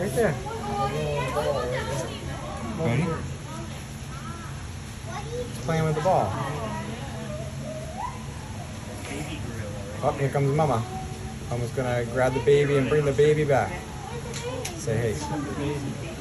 Right there. Ready? He's playing with the ball. Oh, here comes Mama. Mama's gonna grab the baby and bring the baby back. Say hey.